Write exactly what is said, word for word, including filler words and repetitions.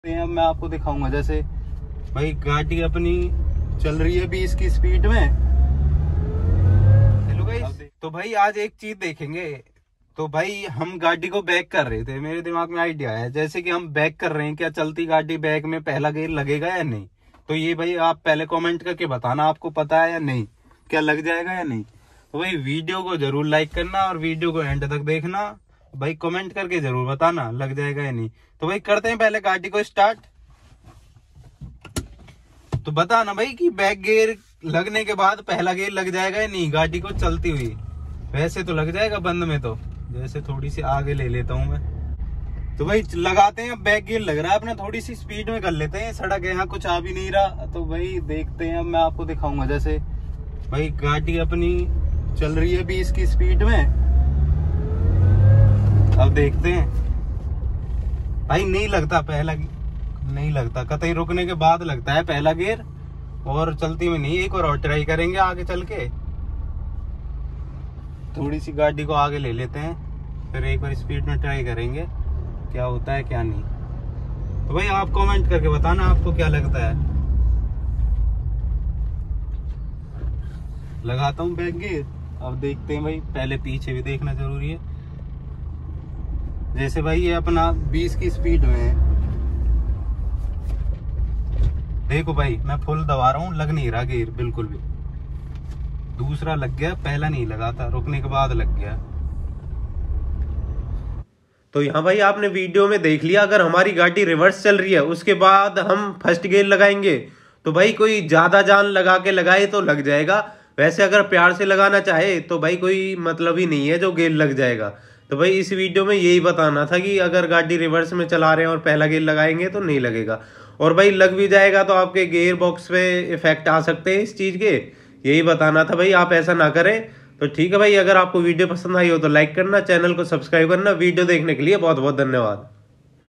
अब मैं आपको दिखाऊंगा। जैसे भाई गाड़ी अपनी चल रही है बीस की स्पीड में। हेलो गाइस, तो भाई आज एक चीज देखेंगे। तो भाई हम गाड़ी को बैक कर रहे थे, मेरे दिमाग में आइडिया है जैसे कि हम बैक कर रहे हैं, क्या चलती गाड़ी बैक में पहला गियर लगेगा या नहीं। तो ये भाई आप पहले कमेंट करके बताना आपको पता है या नहीं, क्या लग जाएगा या नहीं। तो भाई वीडियो को जरूर लाइक करना और वीडियो को एंड तक देखना। भाई कमेंट करके जरूर बताना लग जाएगा या नहीं। तो भाई करते हैं पहले गाड़ी को स्टार्ट। तो बताना भाई कि बैक गियर लगने के बाद पहला गियर लग जाएगा या नहीं गाड़ी को चलती हुई। वैसे तो लग जाएगा बंद में। तो जैसे थोड़ी सी आगे ले लेता हूँ मैं। तो भाई लगाते हैं, बैक गियर लग रहा है अपना, थोड़ी सी स्पीड में कर लेते हैं। सड़क यहाँ कुछ आ भी नहीं रहा। तो भाई देखते हैं, अब मैं आपको दिखाऊंगा। जैसे भाई गाड़ी अपनी चल रही है बीस की स्पीड में। अब देखते हैं। भाई नहीं लगता पहला, नहीं लगता, कतई रुकने के बाद लगता है पहला गियर और चलती में नहीं। एक और, और ट्राई करेंगे आगे चल के। थोड़ी सी गाड़ी को आगे ले लेते हैं, फिर एक बार स्पीड में ट्राई करेंगे क्या होता है क्या नहीं। तो भाई आप कमेंट करके बताना आपको क्या लगता है। लगाता हूँ बैक गियर। अब देखते हैं भाई, पहले पीछे भी देखना जरूरी है। जैसे भाई ये अपना बीस की स्पीड में है। देखो भाई मैं फुल दबा रहा हूँ, लग नहीं रहा गियर बिल्कुल भी। दूसरा लग गया, पहला नहीं लगा था, रुकने के बाद लग गया। तो यहाँ भाई आपने वीडियो में देख लिया, अगर हमारी गाड़ी रिवर्स चल रही है उसके बाद हम फर्स्ट गियर लगाएंगे तो भाई कोई ज्यादा जान लगा के लगाए तो लग जाएगा। वैसे अगर प्यार से लगाना चाहे तो भाई कोई मतलब ही नहीं है जो गियर लग जाएगा। तो भाई इस वीडियो में यही बताना था कि अगर गाड़ी रिवर्स में चला रहे हैं और पहला गियर लगाएंगे तो नहीं लगेगा, और भाई लग भी जाएगा तो आपके गियर बॉक्स पे इफेक्ट आ सकते हैं इस चीज के। यही बताना था भाई, आप ऐसा ना करें। तो ठीक है भाई, अगर आपको वीडियो पसंद आई हो तो लाइक करना, चैनल को सब्सक्राइब करना। वीडियो देखने के लिए बहुत बहुत धन्यवाद।